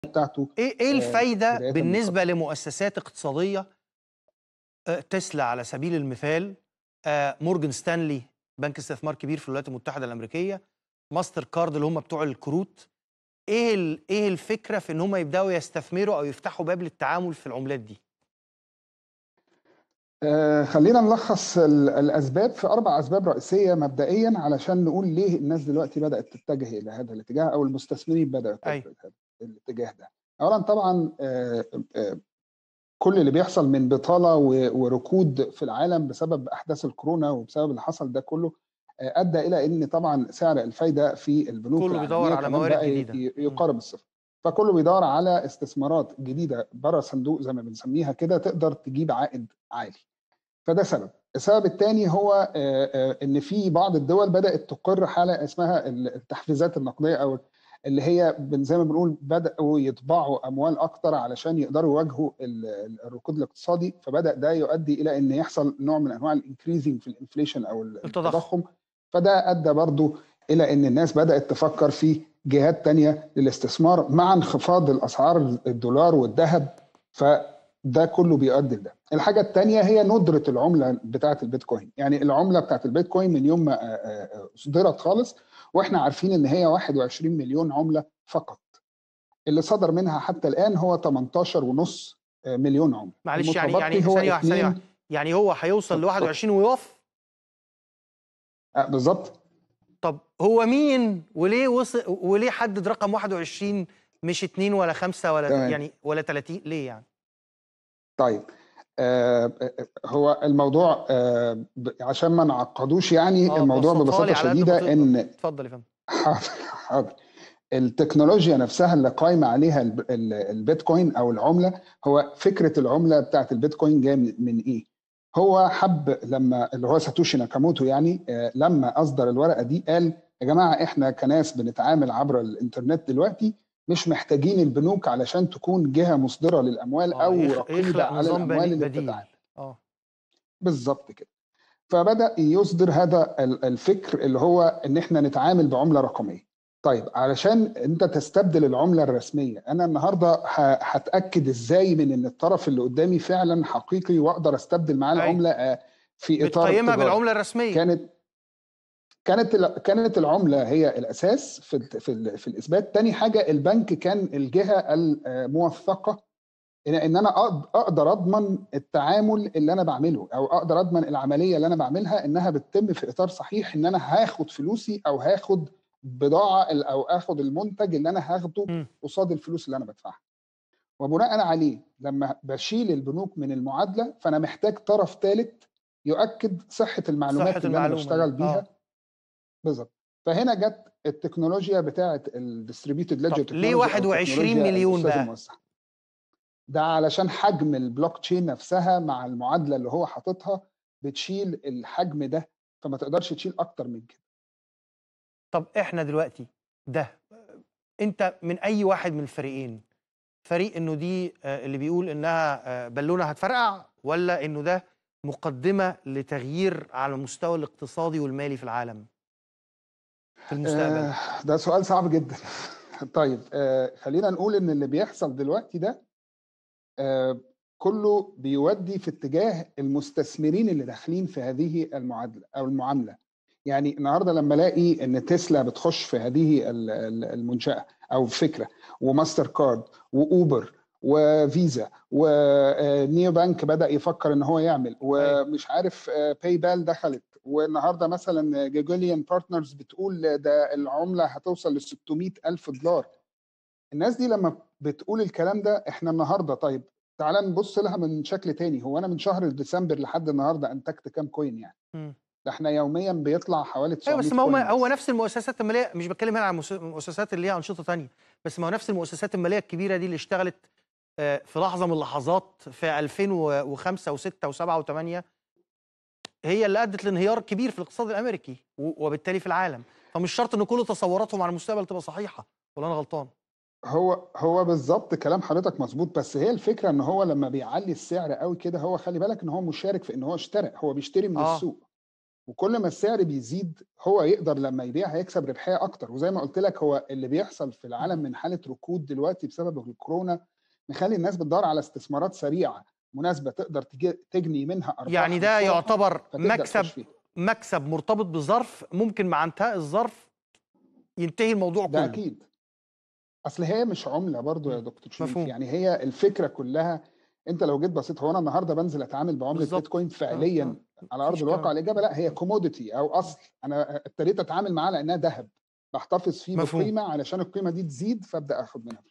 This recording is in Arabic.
بتاعته إيه الفايدة بداية من بالنسبة خط. لمؤسسات اقتصادية، تسلا على سبيل المثال، مورجان ستانلي بنك استثمار كبير في الولايات المتحدة الأمريكية، ماستر كارد اللي هم بتوع الكروت. إيه الفكرة في إن هم يبدأوا يستثمروا أو يفتحوا باب للتعامل في العملات دي؟ خلينا نلخص الأسباب في 4 أسباب رئيسية مبدئيا علشان نقول ليه الناس دلوقتي بدأت تتجه إلى هذا الاتجاه أو المستثمرين بدأوا أيوه. يتجهوا إلى هذا الاتجاه ده. أولا طبعا كل اللي بيحصل من بطالة وركود في العالم بسبب أحداث الكورونا وبسبب اللي حصل ده كله أدى إلى أن طبعا سعر الفايدة في البنوك كله بيدوّر العالمية على كمان موارد بقى جديدة. يقارب الصفر. فكله بيدور على استثمارات جديدة بره صندوق زي ما بنسميها كده تقدر تجيب عائد عالي. فده سبب. السبب الثاني هو ان في بعض الدول بدات تقر حاله اسمها التحفيزات النقديه او اللي هي زي ما بنقول بداوا يطبعوا اموال اكتر علشان يقدروا يواجهوا الركود الاقتصادي، فبدا ده يؤدي الى ان يحصل نوع من انواع الانكريزنج في الانفليشن او التضخم. التضخم. فده ادى برضو الى ان الناس بدات تفكر في جهات تانية للاستثمار مع انخفاض الاسعار الدولار والذهب. فده كله بيؤدي لده. الحاجة التانية هي ندرة العملة بتاعة البيتكوين. يعني العملة بتاعة البيتكوين من يوم ما صدرت خالص واحنا عارفين ان هي 21 مليون عملة فقط. اللي صدر منها حتى الآن هو 18.5 مليون عملة. معلش، يعني المتبقي هو ثانية واحدة، 2. يعني هو هيوصل اتفضل. ل21 ويقف؟ بالظبط. طب هو مين وليه وصل وليه حدد رقم 21 مش 2 ولا 5 تمام. يعني ولا 30 ليه يعني؟ طيب هو الموضوع عشان ما نعقدوش يعني الموضوع بسّطها لي ببساطة على قد ما شديدة تقدر. ان اتفضل يا فندم. حاضر حاضر. التكنولوجيا نفسها اللي قايمه عليها البيتكوين او العمله. هو فكره العمله بتاعت البيتكوين جايه من ايه؟ هو حب لما اللي هو ساتوشي ناكاموتو يعني لما اصدر الورقه دي قال يا جماعه احنا كناس بنتعامل عبر الانترنت دلوقتي مش محتاجين البنوك علشان تكون جهه مصدره للاموال او رقيبه يخلق على نظام الاموال اللي بديل. بتتعامل. آه. بالظبط كده. فبدأ يصدر هذا الفكر اللي هو ان احنا نتعامل بعملة رقمية. طيب علشان انت تستبدل العملة الرسمية انا النهاردة هتأكد ازاي من ان الطرف اللي قدامي فعلا حقيقي واقدر استبدل معاه أيوه. العملة في اطار بتقيّمها تجاري. بالعملة الرسمية. كانت كانت العملة هي الاساس في الاثبات. تاني حاجة البنك كان الجهة الموثقة ان انا اقدر اضمن التعامل اللي انا بعمله او اقدر اضمن العمليه اللي انا بعملها انها بتتم في اطار صحيح، ان انا هاخد فلوسي او هاخد بضاعه او اخد المنتج اللي انا هاخده إمم. قصاد الفلوس اللي انا بدفعها. وبناء عليه لما بشيل البنوك من المعادله فانا محتاج طرف ثالث يؤكد صحه صحة المعلومات اللي انا المعلومة دي. بشتغل بيها. بالظبط. فهنا جت التكنولوجيا بتاعه الديستريبيوتد ليدجر طب ليه تكنولوجي او 21 التكنولوجيا مليون الاستاذ بقى؟ الموسع. ده علشان حجم البلوك تشين نفسها مع المعادله اللي هو حاططها بتشيل الحجم ده، فما تقدرش تشيل اكتر من كده. طب إحنا دلوقتي ده، أنت من أي واحد من الفريقين؟ فريق إنه دي اللي بيقول إنها بالونة هتفرقع، والّا إنه ده مقدمة لتغيير على المستوى الاقتصادي والمالي في العالم في المستقبل؟ آه، ده سؤال صعب جدا. طيب خلينا نقول ان اللي بيحصل دلوقتي ده آه، كله بيودي في اتجاه المستثمرين اللي داخلين في هذه المعادله او المعامله. يعني النهارده لما الاقي ان تسلا بتخش في هذه المنشاه او فكره، وماستر كارد واوبر وفيزا ونيو بانك بدا يفكر ان هو يعمل أيوه. ومش عارف باي بال دخلت، والنهارده مثلا جوجليان بارتنرز بتقول ده العمله هتوصل ل 600 الف دولار. الناس دي لما بتقول الكلام ده احنا النهارده طيب تعال نبص لها من شكل تاني. هو انا من شهر ديسمبر لحد النهارده انتجت كام كوين يعني؟ إمم. ده احنا يوميا بيطلع حوالي أيوه، 900 بس ما كوين هو بس. نفس المؤسسات المالية، مش باتكلم هنا عن المؤسسات اللي ليها أنشطة تانية، بس ما هو نفس المؤسسات المالية الكبيرة دي اللي اشتغلت في لحظة من اللحظات في 2005 و6 و7 و8 هي اللي أدت لانهيار كبير في الاقتصاد الأمريكي وبالتالي في العالم، فمش شرط إن كل تصوراتهم عن المستقبل تبقى صحيحة، والّا أنا غلطان؟ هو بالظبط كلام حضرتك مظبوط، بس هي الفكره ان هو لما بيعلي السعر قوي كده هو خلي بالك ان هو مشارك في ان هو اشترى، هو بيشتري من آه. السوق. وكل ما السعر بيزيد هو يقدر لما يبيع هيكسب ربحيه اكتر. وزي ما قلت لك هو اللي بيحصل في العالم من حاله ركود دلوقتي بسبب الكورونا مخلي الناس بتدور على استثمارات سريعه مناسبه تقدر تجني منها يعني ارباح ده بسرعه يعتبر فتبدا مكسب، تخش فيها. مكسب مرتبط بظرف، ممكن مع انتهاء الظرف ينتهي الموضوع ده كله. اكيد. اصل هي مش عمله برضو يا مم. دكتور شريف، مفهوم. يعني هي الفكره كلها. انت لو جيت بصيت هو انا النهارده بنزل اتعامل بعمله بالظبط. بيتكوين فعليا على ارض مفيش الواقع؟ كلام. الاجابه لا، هي كوموديتي او اصل. انا ابتديت اتعامل معاه لانها ذهب، بحتفظ فيه مفهوم. بقيمه علشان القيمه دي تزيد فابدا اخد منها.